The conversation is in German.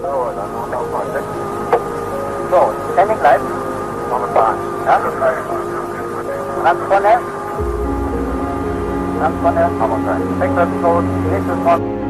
So, dann noch mal weg. So, standing bleiben. Momentan. Ja? Ganz vorne. Ganz vorne. Haben wir gleich. Wechseln, nächstes Mal.